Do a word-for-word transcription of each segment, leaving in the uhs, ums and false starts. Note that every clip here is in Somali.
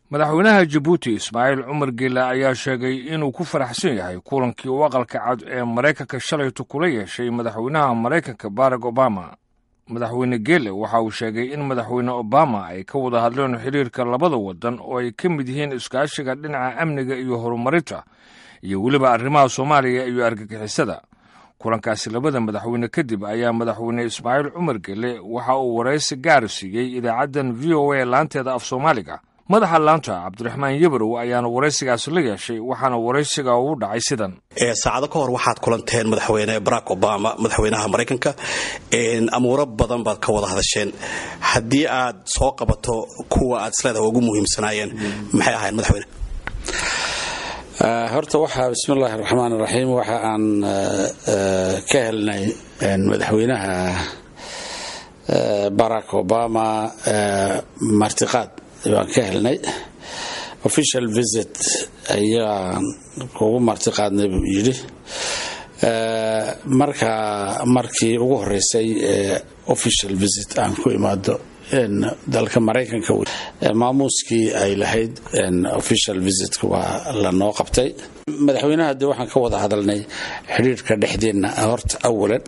madaxweynaha Djibouti Ismaaciil Cumar Geele ayaa sheegay inuu ku faraxsan yahay kulankii uu aqalka cad ee Mareykanka shalay kula yeeshay madaxweynaha Mareykanka Barack Obama. Madaxweyne Geele waxa uu sheegay in madaxweyne Obama ay ka wada hadleen xiriirka labada wadan oo ay ka mid yihiin iskaashiga dhinaca amniga iyo horumarinta iyo weliba arrimaha Soomaaliya iyo argagixisada. kulankaasi labada madaxweyne kadib ayaa madaxweyne Ismaaciil Cumar Geele waxa uu wareysi gaar siiyay idaacadan V O A laanteeda af Soomaaliga. madaxa laanta Cabdiraxmaan Yabrow ayaana wareysigaas la yeeshay waxaana wareysiga uu dhacay sidan ee saacado ka hor waxaad kulanteen madaxweyne Barack Obama madaxweynaha Mareykanka in amuuro badan baad ka wada hadasheen hadii aad soo qabato kuwa aad isleedahay ugu muhiimsanaayeen maxay ahayn madaxweyne horta waxa bismillaahir rahmaanir rahiim waxa aan ka helnay madaxweynaha Barack Obama martiqaad waan ka helnay official visit ayaa ugu martiqaadnay buu yiri marka markii ugu horeysay official visit aan ku imaado in dalka Mareykanka maamuuskii ay lahayd official visit waa la noo qabtay madaxweynaha de waxaan ka wada hadalnay xiriirka dhexdeena horta awalan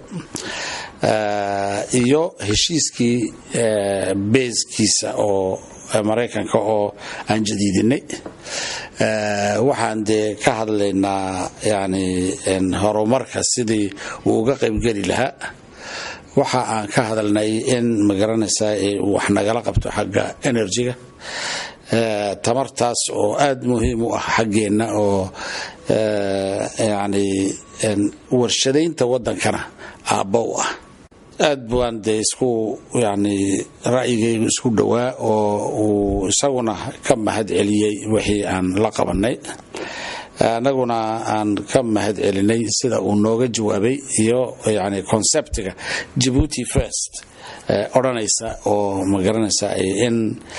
iyo heshiiskii basekiisa oo Mareykanka oo aan jadiidinay waxaan de ka hadlaynaa yani in horumarka sidii uu uga qayb gali lahaa waxa aan ka hadalnay in magaranaysa wax nagala qabto xagga energy-ga tamartaas oo aad muhiim u ah xaggeena oo yani warshadaynta wadankana aabbow ah aad baan de isku yani ra'yigaygu isku dhawaa oo uu isaguna ka mahad celiyay wixii aan la qabanay anaguna aan ka mahad celinay sida uu nooga jawaabay iyo yani conceptiga Djibouti first oranaysa oo magaranaysa in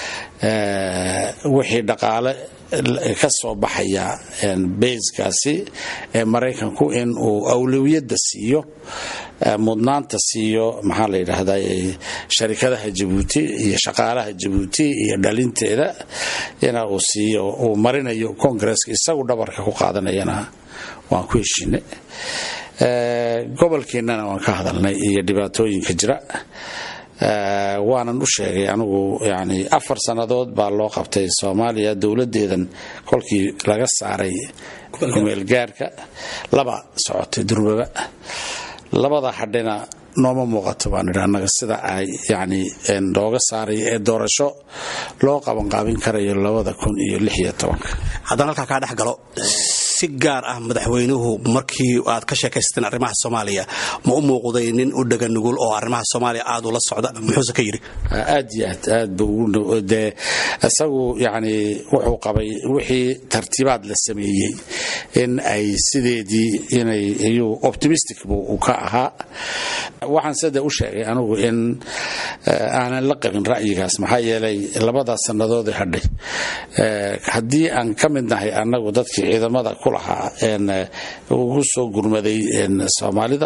wixii dhaqaale ka soo baxaya base-kaasi ee Mareykanku in uu awlawiyada siiyo mudnaanta siiyo maxaa la yiraahdaa sharikadaha Djibouti iyo shaqaalaha Djibouti iyo dhalinteeda ina uu siiyo uu marinayo Congress isagu dhabarka ku qaadanayana waan ku heshiinay gobolkeenana waan ka hadalnay iyo dhibaatooyinka jira waanan u sheegay anigu yani afar sanadood baa loo qabtay Soomaaliya dawladeedan kolkii laga saaray kumeel gaarka laba socotay durbaba labada hadhina nooma muuqato baan anaga sida ay yani looga saaray ee doorasho loo qaban qaabin karayo labada kun iyo lix iyo toban haddana halka ka dhax galo si gaar ah madaxweynuhu markii aad ka sheekaysteen arrimaha Soomaaliya ma u muuqday nin u dhagan nugul oo arrimaha Soomaaliya aad u la socda muxuu ka yiri aad iyo aad buu de asagu yani wuxuu qabay wixii tartiibaad la sameeyay in ay sideedii inay iyo optimistic buu ka ahaa waxaan sida u sheegay anigu in aanan la qabin ra'yigaas maxaa yeelay labada sanadood ee hadhay hadii aan ka mid nahay anagu dadkii ciidamada kulaha in ugu soo gurmaday in Soomaalida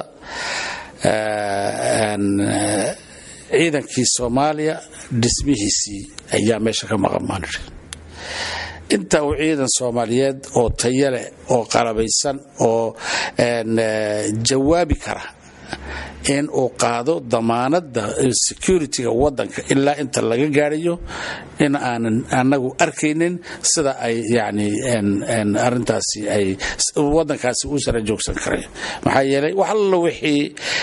in ciidankii Soomaaliya dhismihiisii ayaa meesha ka maqan inta uu ciidan Soomaaliyeed oo tayale oo qalabaysan oo jawaabi kara in uu qaado damaanada security-ga wadanka ilaa inta laga gaarayo in aanan anagu arkaynin sida ay yani in arintaasi ay wadankaasi u sara joogsan karay maxaa yeelay wax alla wixii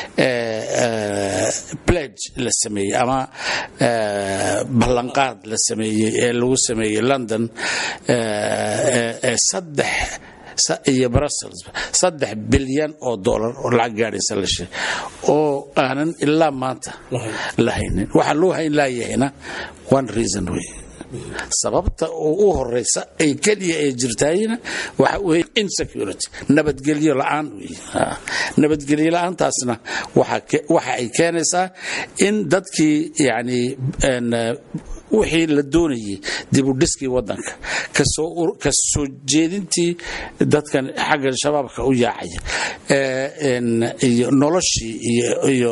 pledge la sameeyay ama ballanqaad la sameeyay ee lagu sameeyay London ee saddex iyo Brussels saddex bilyan oo dollar oo lacag gaaraysa la sheegay oo aanan ilaa maanta lahaynin waxa loo hayn laayahayna one reason way sababta uu horeysa ay kaliya ay jirtaayna waxa uu insecurity nabadgelyo la'aan nabadgelyo la'aantaasna waxa waxa ay keenaysaa in dadkii yani wixii la doonayay dib u dhiskii wadanka ka soo ka soo jeedintii dadkan xagga shabaabka u yaacay ee in noloshii iyo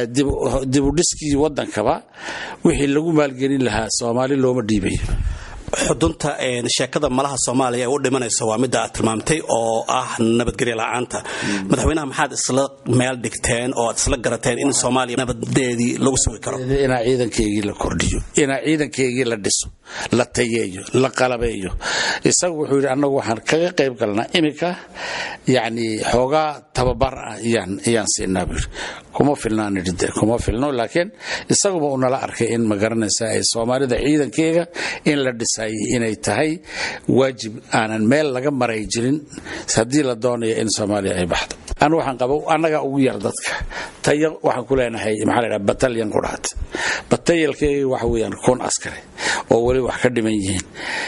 dib u dhiskii wadankaba wixii lagu maalgelin lahaa Soomaali looma dhiibay xudunta een sheekada malaha Soomaaliya u dhimanayso waa mid aad tilmaamtay oo ah nabadgelyo la'aanta madaxweynaha maxaad isla meel dhigteen oo aad isla garateen in Soomaaliya nabadeedii lagu sugi karo ina ciidankeegii la kordhiyo ina ciidankeegii la dhiso la tayeeyo la qalabeeyo isagu wuxuu yiri anagu waxaan kaga qayb galnaa imika yaani xoogaa tababar ah yaan yaan siinaa kuma filnaan idde kuma filno laakiin isagu uu nala arkay in ma garanaysa ay Soomaalida ciidankeega in la dhisay inay tahay waajib aanan meel laga maray jirin hadii la doonayo in Soomaaliya ay baxdo aan waxaan qabo anaga ugu yar dadka tayo waxaan ku leenahay maxaa la batalyan ku dhaat batalyankeega waxa weeyaan kun askari oo wali wax ka dhiman yihiin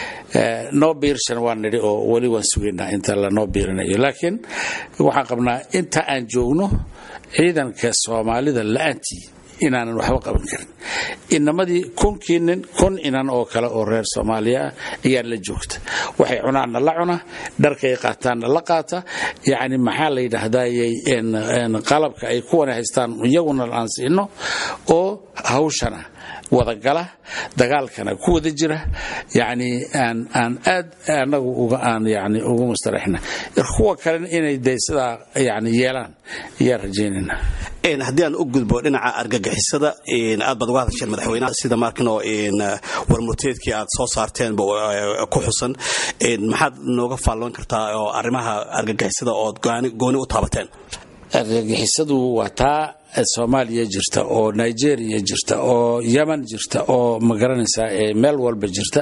no biirshan waan nidhi oo wali waan sugeynaa inta la no biirinayo laakiin waxaan qabnaa inta aan joogno ciidanka Soomaalida la'aantii inaanan waxba qaban karin inamadii kunkiinin kun inan oo kale oo reer Soomaaliya ayaa la joogta waxay cunaan la cuna dharkay qaataan la qaata yaani maxaa la yiraahdaa in qalabka ay ku wanahaystaan iyaguna aan siino oo hawshana wada gala dagaalkana ku wada jira yaani aan aan aad anagu uga aan yaani ugu mustaraxna kuwa kale inay deysada yaani yeelan iyo rajeynina een hadii aan u gudbo dhinaca argagixisada een aad bad uga hadashay madaxweynaha sida markino een warmurteedkii aad soo saarteen ku xusan een maxaad nooga faalloon kartaa oo arrimaha argagixisada oo gooni gooni u taabateen argagixisadu waa taa Soomaaliya jirta oo Nigeria jirta oo Yemen jirta oo ma garanaysaa meel walba jirta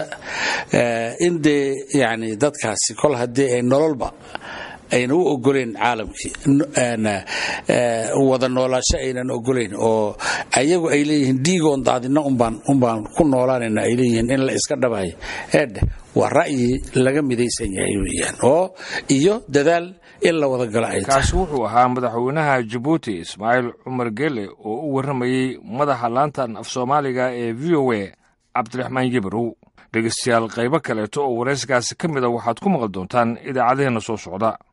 inde yaani dadkaasi kol hadii ay nololba ayna u ogoleen caalamkii ana wada noolaasho aynan ogoleen oo ayagu ay leeyihiin diigoon daadina un baan un baan ku noolaanayna ay leeyihiin in la iska dhabaay eed waa ra'yi laga midaysan yahay weeyaan oo iyo dadaal in la wada galo ay kaas wuxuu ahaa madaxweynaha Djibouti Ismaaciil Cumar Geele oo u waramayay madaxa laantan af Soomaaliga ee V O A Cabdiraxmaan Jibrow dhageystayaal qaybo kale oo wareysigaasi kamid ah waxaad ku maqal doontaan idaacadeena soo socda.